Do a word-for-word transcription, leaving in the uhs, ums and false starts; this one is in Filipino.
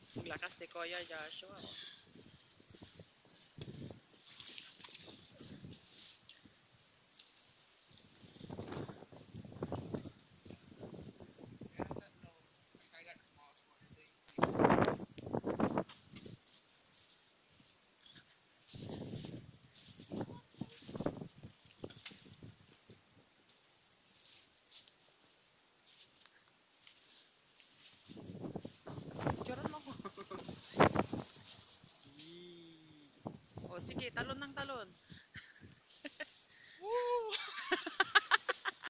Ang lakas ni Kuya Joshua. Picturean mo ko. O sige, talon ng talon.